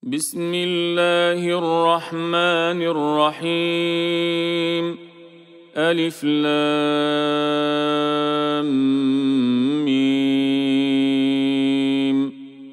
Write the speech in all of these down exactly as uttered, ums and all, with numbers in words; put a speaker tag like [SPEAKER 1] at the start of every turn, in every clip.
[SPEAKER 1] بسم الله الرحمن الرحيم. ألف لام ميم.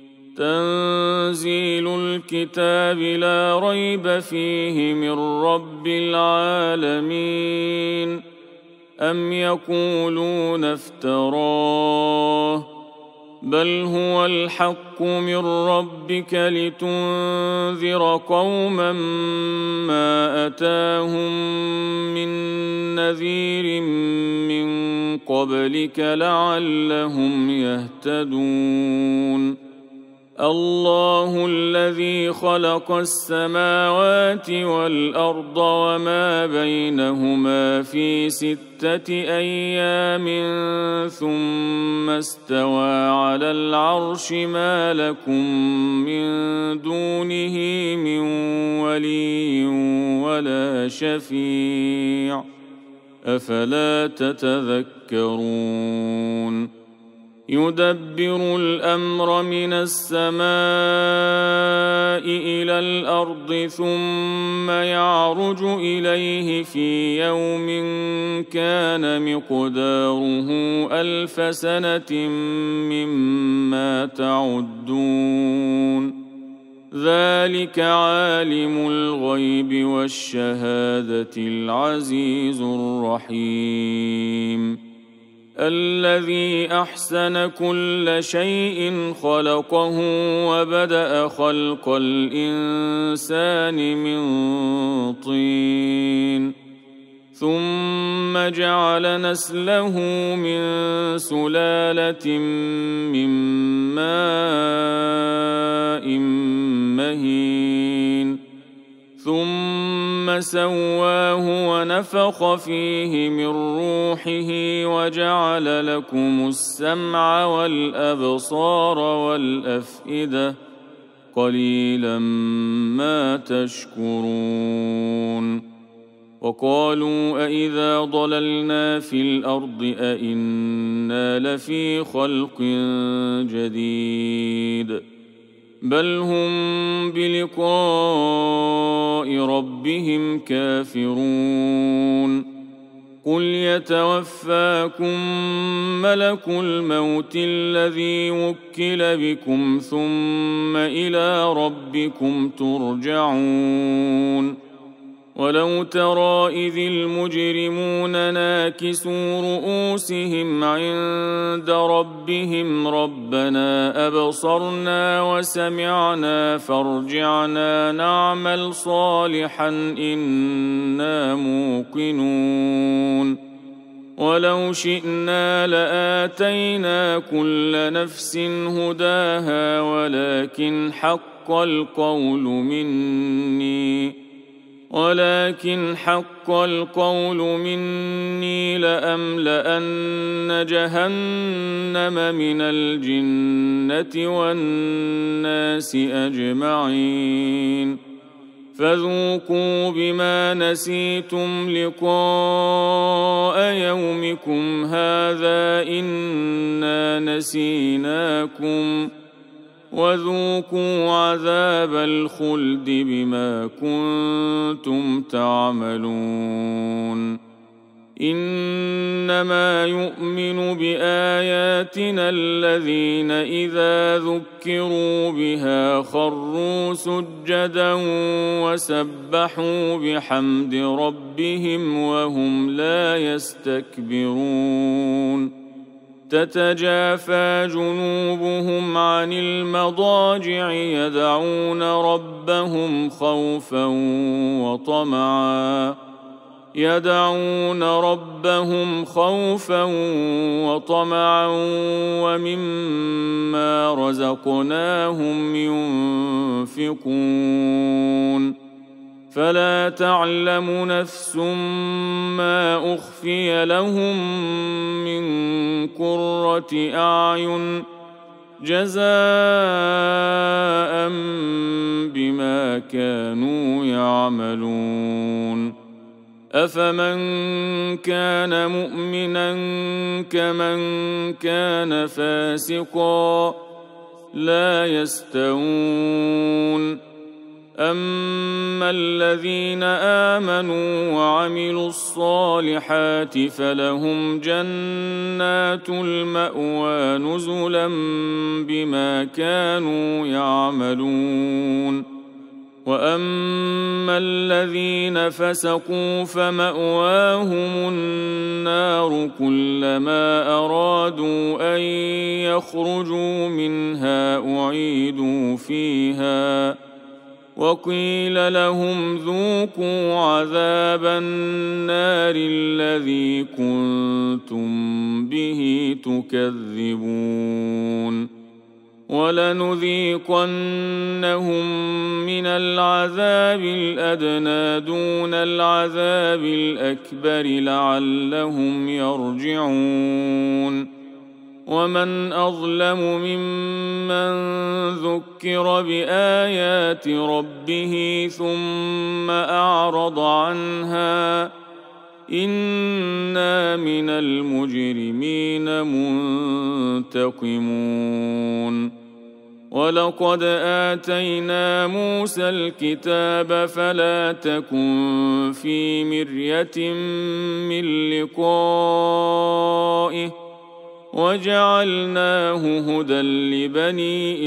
[SPEAKER 1] تنزيل الكتاب لا ريب فيه من رب العالمين. أم يقولون افتراه بل هو الحق من ربك لتنذر قوما ما أتاهم من نذير من قبلك لعلهم يهتدون. الله الذي خلق السماوات والأرض وما بينهما في ستة أيام ثم استوى على العرش ما لكم من دونه من ولي ولا شفيع أفلا تتذكرون. يدبر الأمر من السماء إلى الأرض ثم يعرج إليه في يوم كان مقداره ألف سنة مما تعدون. ذلك عالم الغيب والشهادة العزيز الرحيم. الذي أحسن كل شيء خلقه وبدأ خلق الإنسان من طين ثم جعل نسله من سلالة من ماء مهين ثم سواه ونفخ فيه من روحه وجعل لكم السمع والأبصار والأفئدة قليلا ما تشكرون. وقالوا أإذا ضللنا في الأرض أإنا لفي خلق جديد بل هم بلقاء ربهم كافرون. قل يتوفاكم ملك الموت الذي وكل بكم ثم إلى ربكم ترجعون. ولو ترى إذ المجرمون ناكسوا رؤوسهم عند ربهم ربنا أبصرنا وسمعنا فارجعنا نعمل صالحا إنا موقنون. ولو شئنا لآتينا كل نفس هداها ولكن حق القول مني ولكن حق القول مني لأملأن جهنم من الجنة والناس أجمعين. فذوقوا بما نسيتم لقاء يومكم هذا إنا نسيناكم وذوقوا عذاب الخلد بما كنتم تعملون. إنما يؤمن بآياتنا الذين إذا ذكروا بها خروا سجدا وسبحوا بحمد ربهم وهم لا يستكبرون. تتجافى جنوبهم عن المضاجع يدعون ربهم خوفا وطمعا يدعون ربهم خوفا وطمعا ومما رزقناهم ينفقون. فلا تعلم نفس ما أخفي لهم من قرة أعين جزاء بما كانوا يعملون. أفمن كان مؤمنا كمن كان فاسقا لا يستوون أما الذين آمنوا وعملوا الصالحات فلهم جنات المأوى نزلا بما كانوا يعملون. وأما الذين فسقوا فمأواهم النار كلما أرادوا أن يخرجوا منها أعيدوا فيها وقيل لهم ذوقوا عذاب النار الذي كنتم به تكذبون. ولنذيقنهم من العذاب الأدنى دون العذاب الأكبر لعلهم يرجعون. ومن أظلم ممن ذكر بآيات ربه ثم أعرض عنها إنا من المجرمين منتقمون. ولقد آتينا موسى الكتاب فلا تكن في مرية من لقائه وجعلناه هدى لبني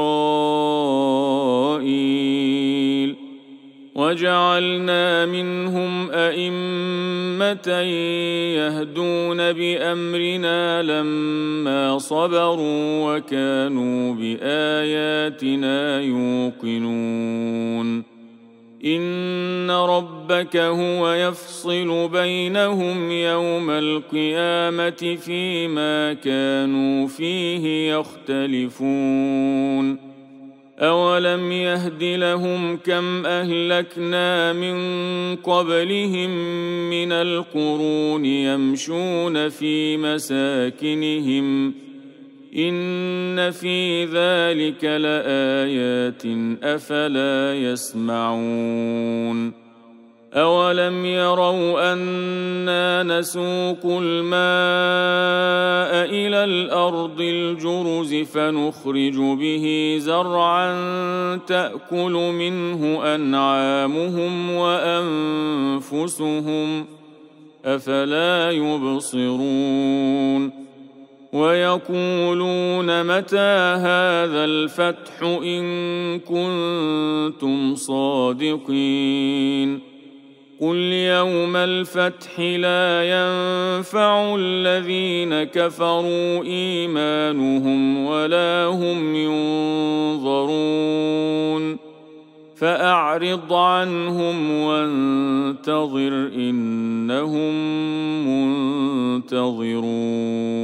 [SPEAKER 1] إسرائيل وجعلنا منهم أئمة يهدون بأمرنا لما صبروا وكانوا بآياتنا يوقنون. إن ربك هو يفصل بينهم يوم القيامة فيما كانوا فيه يختلفون. أولم يهد لهم كم أهلكنا من قبلهم من القرون يمشون في مساكنهم إن في ذلك لآيات أفلا يسمعون. أولم يروا أنا نسوق الماء إلى الأرض الجرز فنخرج به زرعا تأكل منه أنعامهم وأنفسهم أفلا يبصرون. ويقولون متى هذا الفتح إن كنتم صادقين. قل يوم الفتح لا ينفع الذين كفروا إيمانهم ولا هم ينظرون. فأعرض عنهم وانتظر إنهم منتظرون.